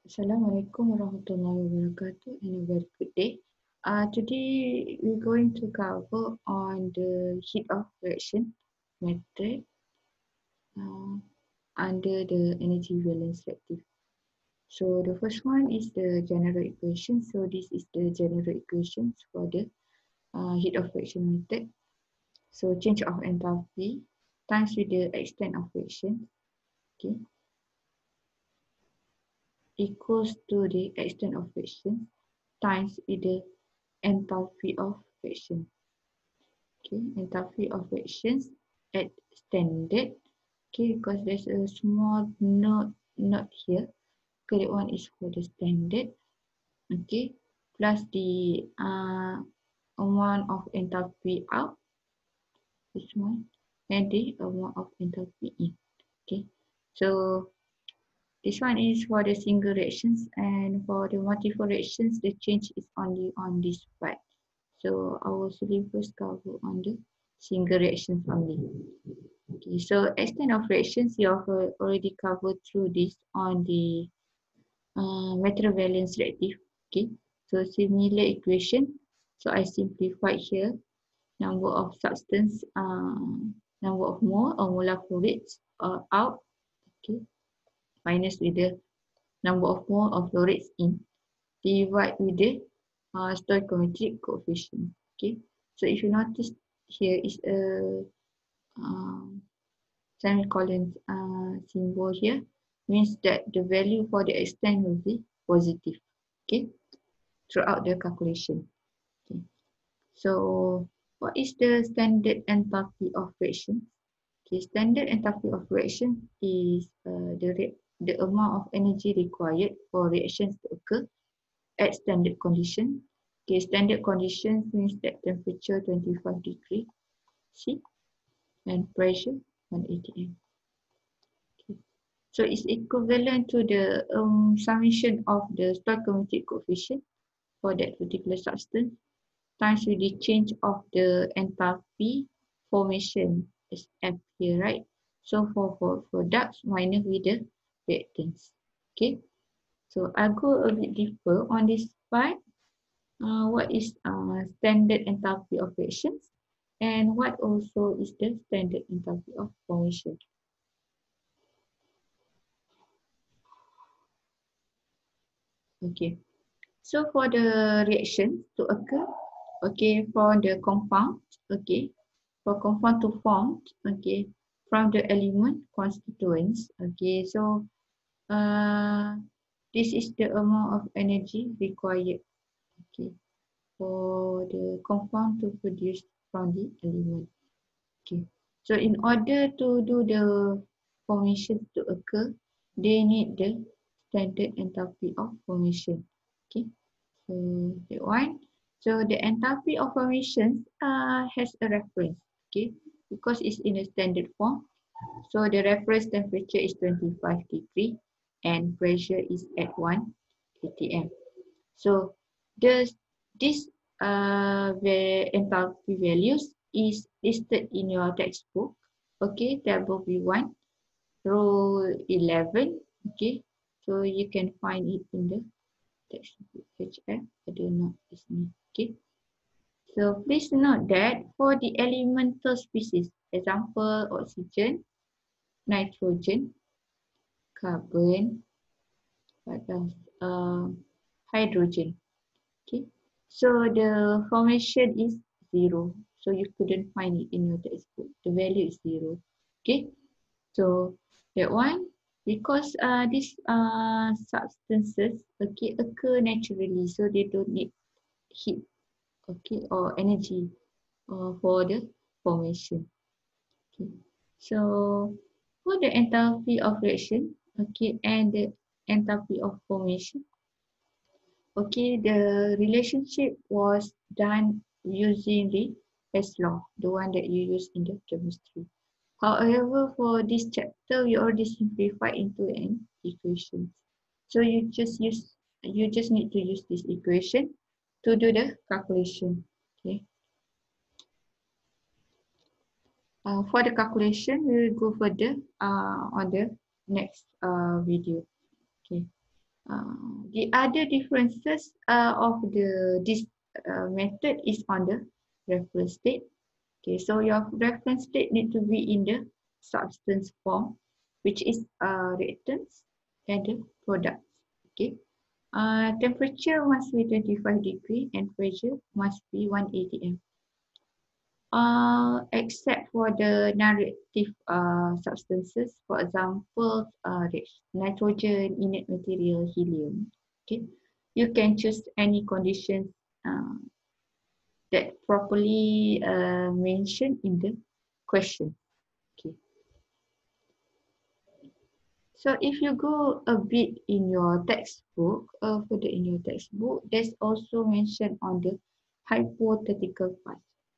Assalamualaikum warahmatullahi wabarakatuh and a very good day. Today we're going to cover on the heat of reaction method uh, under the energy valence reactive. So the first one is the general equation. So this is the general equations for the heat of reaction method. So change of enthalpy times with the extent of reaction, okay, equals to the extent of reaction times with the enthalpy of reaction. Okay, enthalpy of reactions at standard. Okay, because there's a small note here. Okay, that one is for the standard. Okay, plus the amount of enthalpy out, this one, and the amount of enthalpy in. Okay, so this one is for the single reactions, and for the multiple reactions, the change is only on this part. So our syllabus cover on the single reactions only. Okay, so extent of reactions you have already covered through this on the material valence reactive. Okay, so similar equation. So I simplified here number of substance, number of mole or molar flow rates out. Okay, minus with the number of mole of flow rates in. Divide with the stoichiometric coefficient. Okay, so if you notice here is a semicolon symbol here, means that the value for the extent will be positive. Okay, throughout the calculation. Okay, so what is the standard enthalpy of reaction? Okay, standard enthalpy of reaction is the amount of energy required for reactions to occur at standard condition. Okay, standard conditions means that temperature 25 degree C and pressure 180 atm. Okay. So it's equivalent to the summation of the stoichiometric coefficient for that particular substance times with the change of the enthalpy formation as F here, right? So for products minus with the reactants. Okay. So I'll go a bit deeper on this part. What is standard enthalpy of reactions and what also is the standard enthalpy of formation. Okay, so for the reaction to occur, okay, for the compound, okay, for compound to form, okay, from the element constituents, okay, so uh, this is the amount of energy required, okay, for the compound to produce from the element. Okay, so in order to do the formation to occur, they need the standard enthalpy of formation. Okay, so that one. So the enthalpy of formation has a reference. Okay, because it's in a standard form. So the reference temperature is 25 degree and pressure is at 1 atm. So this the enthalpy values is listed in your textbook. Okay, table B1, row 11. Okay, so you can find it in the textbook HF. I don't know its name. Okay, so please note that for the elemental species, example oxygen, nitrogen, carbon, what else? Hydrogen. Okay, so the formation is 0. So you couldn't find it in your textbook. The value is 0. Okay, so that one, because these substances, okay, occur naturally, so they don't need heat, okay, or energy for the formation. Okay, so for the enthalpy of reaction, okay, and the enthalpy of formation, okay, the relationship was done using the Hess law, the one that you use in the chemistry. However, for this chapter, we already simplified into an equation. So you just need to use this equation to do the calculation. Okay. For the calculation, we will go further on the next video. Okay. The other differences of this method is on the reference state. Okay, so your reference state need to be in the substance form, which is reactants and the products. Okay, temperature must be 25 degree and pressure must be 1 atm. Except for the non-reactive substances, for example, nitrogen, inert material, helium. Okay, you can choose any conditions uh, that properly mentioned in the question. Okay, so if you go a bit in your textbook, further in your textbook, there's also mentioned on the hypothetical part.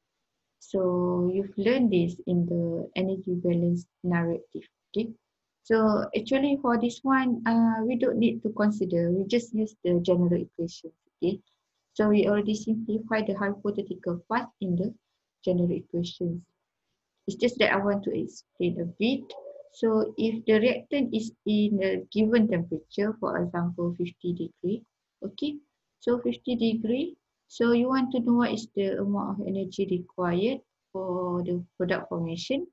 So you've learned this in the energy balance narrative. Okay. So actually for this one, we don't need to consider. We just use the general equation. Okay. So we already simplify the hypothetical part in the general equations. It's just that I want to explain a bit. So if the reactant is in a given temperature, for example, 50 degree, okay, so 50 degree, so you want to know what is the amount of energy required for the product formation,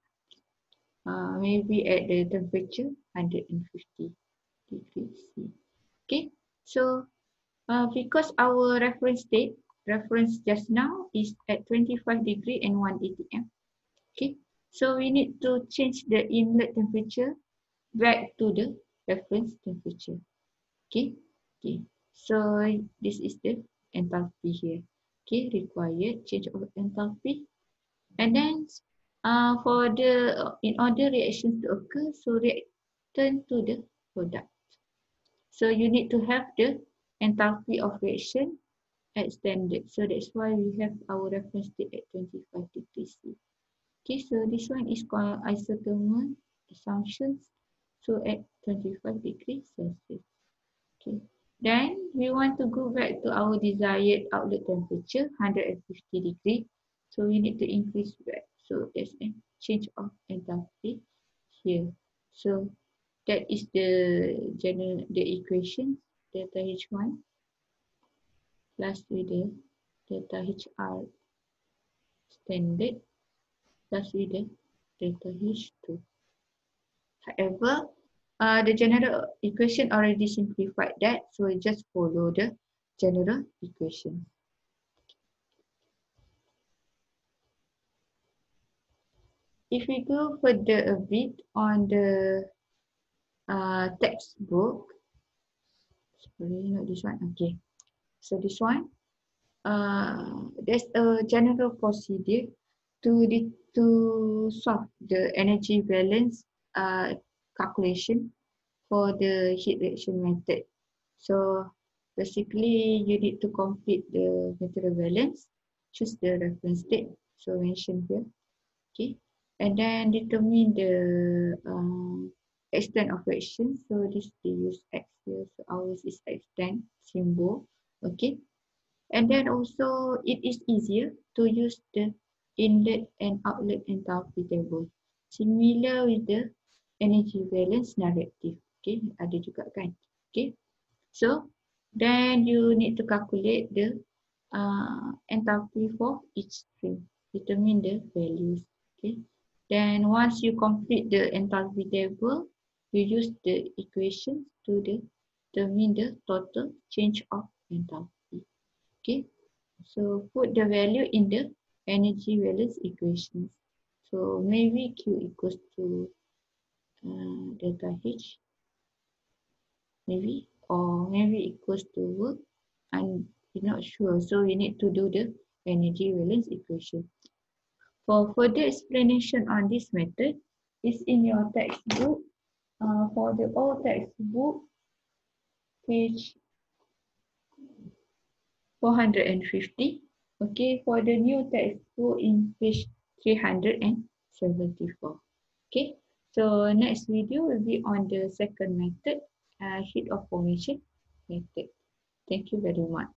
maybe at the temperature 150 degrees C. Okay, so because our reference just now is at 25 degree and 1 atm. Okay, so we need to change the inlet temperature back to the reference temperature. Okay, okay. So this is the enthalpy here. Okay, required change of enthalpy, and then for the in order reactions to occur, so return to the product. So you need to have the enthalpy of reaction at standard. So that's why we have our reference state at 25 degrees C. Okay, so this one is called isothermal assumptions. So at 25 degrees Celsius. Okay. Then we want to go back to our desired outlet temperature, 150 degree. So we need to increase back. So there's a change of enthalpy here. So that is the equation delta H1 plus with the delta HR standard plus with the delta H2. However, the general equation already simplified that, so we just follow the general equation. If we go further a bit on the textbook, sorry, not this one. Okay, so this one, there's a general procedure to solve the energy balance calculation for the heat reaction method. So basically, you need to complete the material balance, choose the reference state, so mentioned here, okay, and then determine the extent of reaction. So this they use X here, so ours is extent symbol, okay, and then also it is easier to use the inlet and outlet enthalpy table, similar with the energy balance narrative. Okay, ada juga kan? Okay, so then you need to calculate the enthalpy for each stream, determine the values. Okay, then once you complete the enthalpy table, you use the equations to determine the total change of enthalpy. Okay, so put the value in the energy balance equations. So maybe Q equals to delta H, maybe, or maybe equals to work. I'm not sure. So we need to do the energy balance equation. For further explanation on this method, is in your textbook. For the old textbook, page 450. Okay, for the new textbook in page 374. Okay, so next video will be on the second method, heat of formation method. Thank you very much.